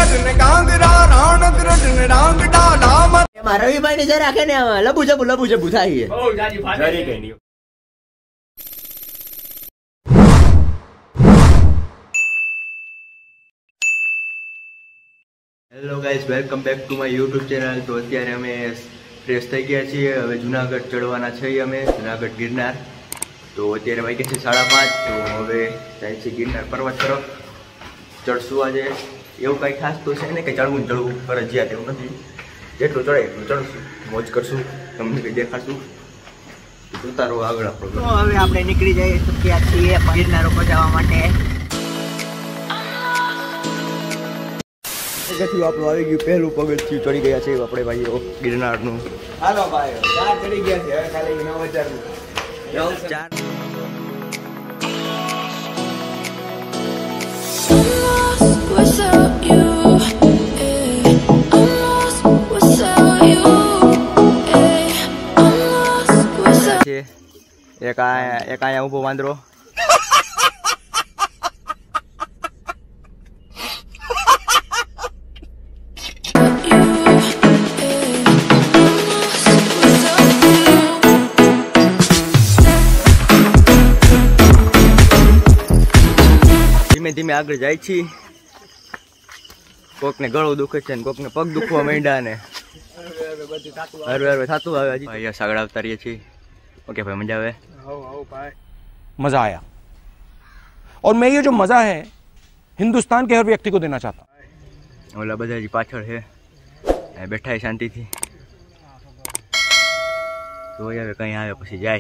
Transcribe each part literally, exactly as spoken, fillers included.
રવિભાઈ ને જે રાખે ને લબુ જબુ લબુ જબુ થાય. Hello guys, welcome back to my YouTube channel. તો અત્યારે અમે ફ્રેશ થઈ ગયા છીએ. હવે જુનાગઢ ચડવાના છીએ અમે, જુનાગઢ ગિરનાર. તો અત્યારે વાગ્યા છે સાડા પાંચ. તો હવે જાય છે ગિરનાર પર્વત તરફ. ચડશું આજે. એવું કંઈ ખાસ તો છે ને કે ચડવું ને ચડવું ફરજિયાત એવું નથી. જેટલું ચડે એટલું ચડશું, મોજ કરશું, તમને કંઈ દેખાડશું. જોતા રહો આગળ આપણો. તો હવે આપણે નીકળી જઈએ ચૂક્યા છીએ ગિરનાર ઉપર જવા માટે. પગથિયું આપણું આવી ગયું, પહેલું પગથિયું ચડી ગયા છે આપણે ભાઈઓ ગિરનારનું. હાલો ભાઈઓ, ચાર ચડી ગયા છે. હવે ખાલી નવ હજાર નવ ચાર. એક આ એક અહીંયા ઊભો વાંદરો. ધીમે ધીમે આગળ જાય છે. કોક ને ગળું દુખે છે ને કોક ને પગ દુખવા માંડ્યા ને હરવે હરવે થતું આવે. હજી અહીંયા સાગડા ઉતારીએ છીએ. ओके भाई, मजा आवे. मजा आया और मैं ये जो मजा है हिंदुस्तान के हर व्यक्ति को देना चाहता हूँ. ओला બધા જ પાછળ છે, બેઠા છે શાંતિથી. તો હવે કઈ આવે પછી જાય.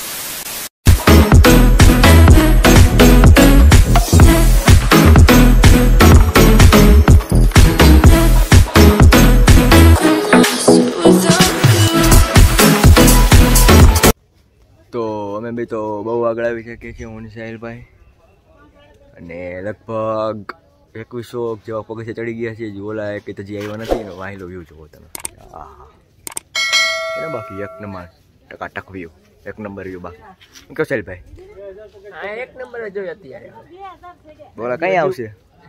તો અમે બી તો બહુ આગળ આવી શકીએ છીએ, હું સાહિલભાઈ. અને લગભગ એકવીસો જેવા પગથિયા ચડી ગયા છે. ઓલા એક હજી આવ્યો નથી ને વાહિલો વ્યૂ જોવો તમે. હા, બાકી એક નંબર ટકાટક વ્યૂ, એક નંબર વ્યૂ. બાકી કહો સાહિલભાઈ? એક નંબર જોયું અત્યારે. બોલા કઈ આવશે?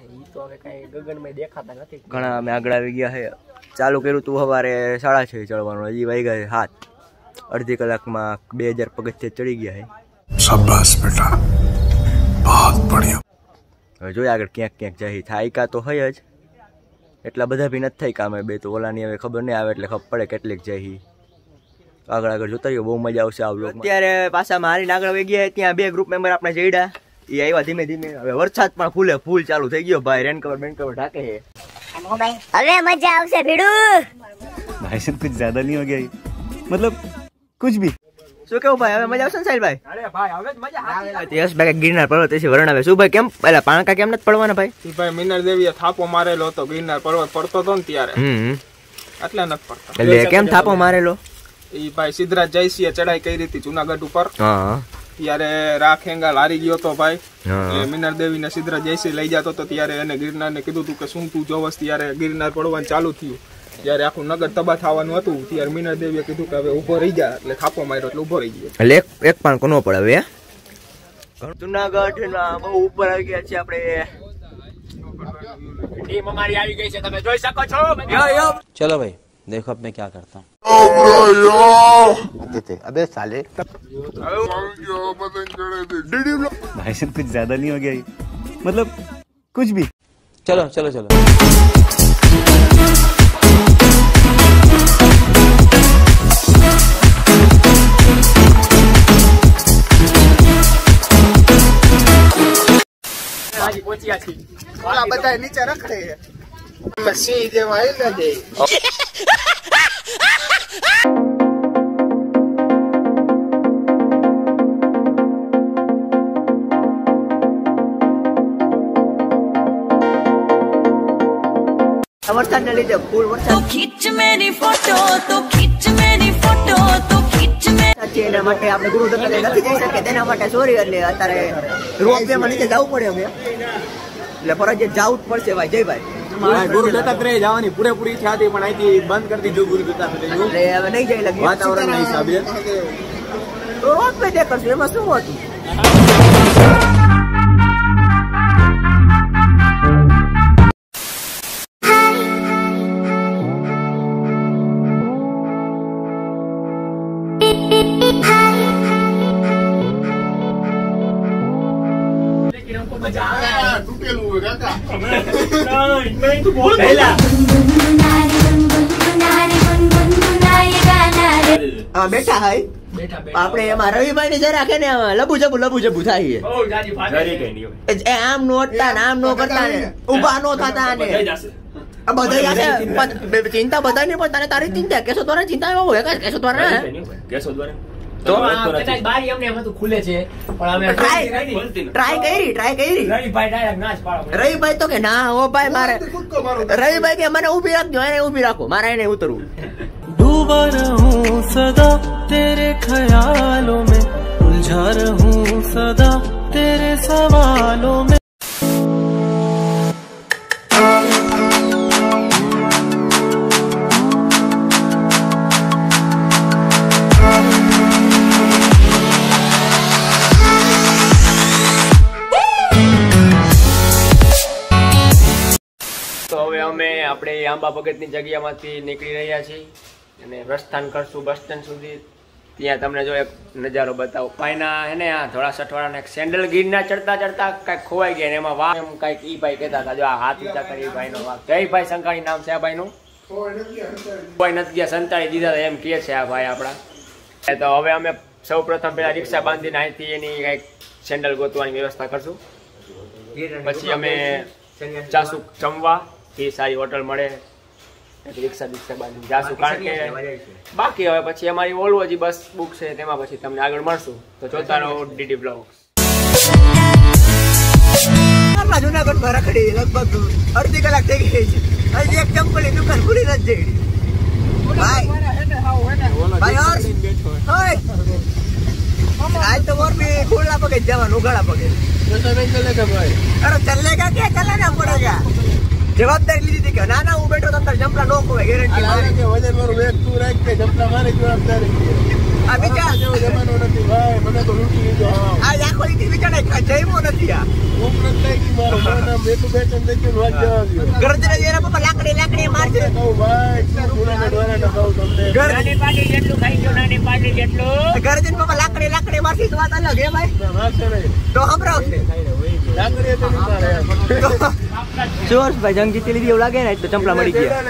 ઘણા અમે આગળ આવી ગયા છે. ચાલુ કર્યું તું સવારે સાડા છ ચડવાનું, હજી વાગ્યા છે હાથ. અડધી કલાકમાં બે હજાર પગથિયા ચડી ગયા છે. શાબાશ બેટા, બહુત બઢિયા. હવે જોઈએ આગળ ક્યાંક ક્યાંક જાય. થાયકા તો હોય જ, એટલા બધા બી નથી થાય કામે. બે તો ઓલાની હવે ખબર નહીં આવે એટલે ખબર પડે કેટલીક જાય. આગળ આગળ જોતા રહ્યો, બહુ મજા આવશે આ વ્લોગમાં. અત્યારે પાછા મારીને આગળ વહી ગયા. ત્યાં બે ગ્રુપ મેમ્બર આપણે જઈડા, એ આવ્યા ધીમે ધીમે. હવે વરસાદ પણ ફૂલે ફૂલ ચાલુ થઈ ગયો ભાઈ. રેન કવર બેન કવર ઢાકે છે. હવે મજા આવશે ભીડુ. भाई साहब कुछ ज्यादा नहीं हो गया, मतलब कुछ भी. શું કેવું ભાઈ, હવે મજા આવશે ને સાહેબ ભાઈ? અરે ભાઈ હવે મજા આવે. યસ ભાઈ ગિરનાર પર્વત વિશે વર્ણવે. શું ભાઈ કેમ પેલા પાણકા કેમ નથી પડવાના ભાઈ? ભાઈ મિનર દેવીએ થાપો મારેલો હતો ગિરનાર પર્વત પડતો હતો ને ત્યારે, હમ એટલે નથી પડતા. એટલે કેમ થાપો મારેલો? ઈ ભાઈ સિદ્ધરાજ જયસિંહે ચડાઈ કરી હતી જુનાગઢ ઉપર. હા, ત્યારે રાખેંગાલ હારી ગયો હતો ભાઈ. એટલે મિનર દેવીને સિદ્ધરાજ જયસિંહ લઈ જતો હતો. ત્યારે એને ગિરનાર ને કીધું હતું કે શું તું જોવસ. ત્યારે ગિરનાર પડવાનું ચાલુ થયું. જયારે આખું નગર તબાહ થવાનું હતું ત્યારે મીના દેવીએ કીધું કે હવે ઉભો રહી જા. એટલે થાપો માર્યો એટલે ઉભો રહી ગયો. એટલે એક એક પણ કોનો પડે હવે. જુનાગઢ ના બહુ ઉપર આવી ગયા છે આપણે. ટીમ અમારી આવી ગઈ છે, તમે જોઈ શકો છો. યો યો चलो भाई देखो अब मैं क्या करता हूँ. अबे साले भाई साहब कुछ ज्यादा नहीं हो गया, मतलब कुछ भी. चलो चलो चलो બધા નીચે રખડે છે. સિંહ જેવા આવી દે. વરસાદ ને લીધે ફૂલ વરસાદ. ખીચ મેરી ફોટો તો ખીચ મેરી ફોટો તો ખીચ મેરી. એના માટે આપણે ગુરુ દત્ત નથી જઈ શકીએ, તેના માટે સોરી. એટલે અત્યારે રોપવે માં નીચે જવું પડે અમે, એટલે ફરજિયાત જવું જ પડશે ભાઈ. જય ભાઈ. ગુરુ દત્તાત્રેય જવાની પૂરેપૂરી ઈચ્છા હતી પણ અહીંથી બંધ કરી દીધું ગુરુ દત્તાત્રેય. એટલે હવે નહીં જઈ લાગે વાતાવરણ ના હિસાબે. રોપવે તે કરશું, એમાં શું હતું? હા બેઠા હાય આપણે એમાં રવિભાઈ ની જરા કે ને લબુ જબુ લબુ જબુ થાય આમ નો અટતા ને આમ નો કરતા ને ઉભા નો થતા ને બધા ચિંતા બધા નહીં પણ તને તારી ચિંતા કેશો દ્વારા ચિંતા એમાં હોય કેશો દ્વારા કેશો દ્વારા તો બારી અમને એમ હતું ખુલે છે પણ અમે ટ્રાય કરી ટ્રાય કરી રવિભાઈ ડાયરેક્ટ ના જ પાડો રવિભાઈ તો કે ના ઓ ભાઈ મારે રવિભાઈ કે મને ઊભી રાખજો એને ઊભી રાખો મારે એને ઉતરવું डूबा रहूं सदा तेरे ख्यालों में उलझा रहूं सदा तेरे सवालों में તો હવે અમે આપણે આંબા ભગતની જગ્યામાંથી નીકળી રહ્યા છીએ અને પ્રસ્થાન કરશું બસ સ્ટેન્ડ સુધી. ત્યાં તમને જો એક નજારો બતાવો. ભાઈના હે ને આ ધોળા સઠવાળાના એક સેન્ડલ ગીરના ચડતા ચડતા કાંઈક ખોવાઈ ગયા ને એમાં વાહ એમ કાંઈક ઈ ભાઈ કહેતા હતા. જો આ હાથ ઊંચા કરી ભાઈનો વાહ. જયભાઈ સંકાણી નામ છે આ ભાઈનું. કોઈ નથી ગયા સંતાડી દીધા એમ કહે છે આ ભાઈ આપણા. તો હવે અમે સૌ પ્રથમ પેલા રિક્ષા બાંધીને અહીંથી એની કાંઈક સેન્ડલ ગોતવાની વ્યવસ્થા કરશું. પછી અમે જાશું જમવા. એ સારી હોટલ મળે રિક્ષા બિક્ષા બાંધી જાશું. કારણ કે બાકી હવે પછી અમારી ઓલવો હજી બસ બુક છે તેમાં પછી તમને આગળ મળશું. તો જોતા રહો ડીડી બ્લોગ્સ. જુનાગઢમાં રખડી લગભગ અડધી કલાક થઈ ગઈ છે. હજી એક ચંપલની દુકાન ખુલી નથી જઈ. ભાઈ ભાઈ આજ તો મોરબી ખુલ્લા પગે જવાનું ઉઘાડા પગે. અરે ચલેગા કે ચલાના પડેગા. જવાબદારી લીધી હતી કે ના ના હું બેઠો તો જંપલા નો ખોવાય ગેરંટી મારી કે વજન મારું વેગ તું રાખ કે જંપલા મારી જવાબદારી આ વિચાર જેવો જમાનો નથી ભાઈ મને તો લૂટી લીધો. આ આખો લીધી વિચાર જઈમો નથી. આ હું નથી કે મારો નામ બેઠું બેઠું દેખ્યું વાત જવાબ ગરજને જેરા પપ્પા લાકડી લાકડી મારશે કહું ભાઈ સુરાને દ્વારા ન કહું તમને નાની પાટી જેટલું ખાઈ ગયો નાની પાટી જેટલું ગરજને પપ્પા લાકડી લાકડી મારશે તો વાત અલગ હે ભાઈ મારશે નહીં તો હમરાવશે લાકડી તો નહીં મારે. ચોર ભાઈ જંગ જીતી લીધી એવું લાગે ને તો ચંપલા મળી ગયા.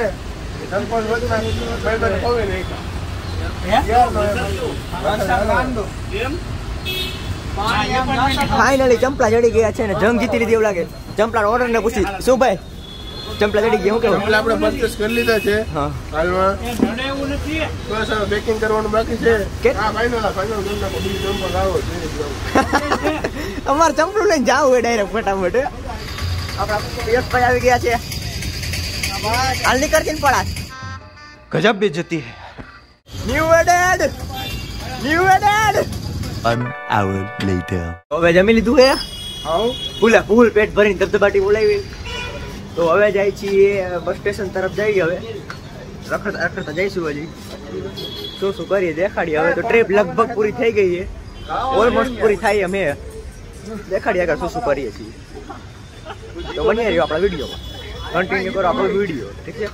ફાઇનલી ચંપલા ચડી ગયા છે ને જંગ જીતી લીધી એવું લાગે. ચંપલા ઓર્ડર ને પૂછી શું ભાઈ ચંપલા ચડી ગયા? હું કેવું આપણે પરચેસ કરી લીધા છે હાલમાં. બસ હવે પેકિંગ કરવાનું બાકી છે. હા ફાઇનલ ફાઇનલ કરી નાખો. બીજું ચંપલ આવો અમારે ચંપલું લઈને જાવું હોય ડાયરેક્ટ ફટાફટ. યશભાઈ આવી ગયા છે. હાલ નીકળતી ને પડા गजब बेइज्जती है. New added new added One hour later. હવે જમી લીધું હે? હા ફૂલા ફૂલ પેટ ભરીને ધબધબાટી બોલાવી. તો હવે જાય છીએ બસ સ્ટેશન તરફ જઈએ. હવે રખડતા રખડતા જઈશું. હજી શું શું કરીએ દેખાડીએ. હવે તો ટ્રીપ લગભગ પૂરી થઈ ગઈ છે. ઓલમોસ્ટ પૂરી થાય અમે દેખાડીએ આગળ શું શું કરીએ છીએ. તો બની રહ્યો આપણા વિડીયોમાં. કન્ટિન્યુ કરો આપણો વિડીયો. ઠીક છે.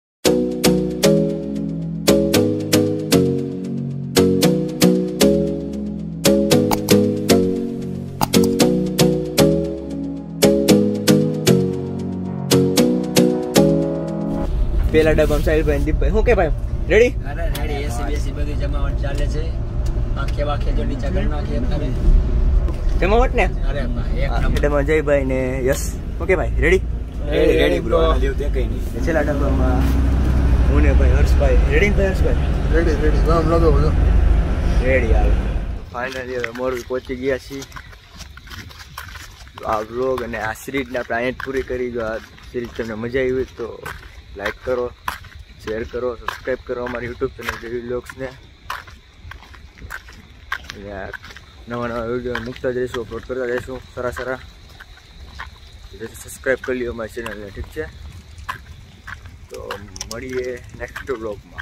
પેલા ડબ્બામાં સાહિલભાઈ દીપભાઈ શું કે ભાઈ રેડી? અરે રેડી. એસી બેસી બધી જમાવટ ચાલે છે. આખે વાખે જો નીચે કરી નાખીએ તમે જમાવટ ને. અરે ભાઈ એક નંબર. જયભાઈ ને યસ શું કે ભાઈ ready? Ready ready bro. Dev તે કઈ નહીં. છેલ્લા ડબ્બામાં હું ને ભાઈ હર્ષભાઈ રેડી ને ભાઈ હર્ષભાઈ રેડી રેડી નામ લગાવો છો રેડી. હાલ ફાઇનલી હવે મોરબી પહોંચી ગયા છીએ. આ વ્લોગ અને આ સિરીઝને આપણે અહીંયા પૂરી કરી. જો આ સિરીઝ તમને મજા આવી હોય તો લાઈક કરો, શેર કરો, સબસ્ક્રાઈબ કરો અમારી યુટ્યુબ ચેનલ જેવી વ્લોગ્સને. નવા નવા વિડીયો મૂકતા જઈશું, અપલોડ કરતા જઈશું સારા સારા. જેથી સબસ્ક્રાઈબ કરી લ્યો અમારી ચેનલને. ઠીક છે. તો મળીએ નેક્સ્ટ વ્લોગમાં.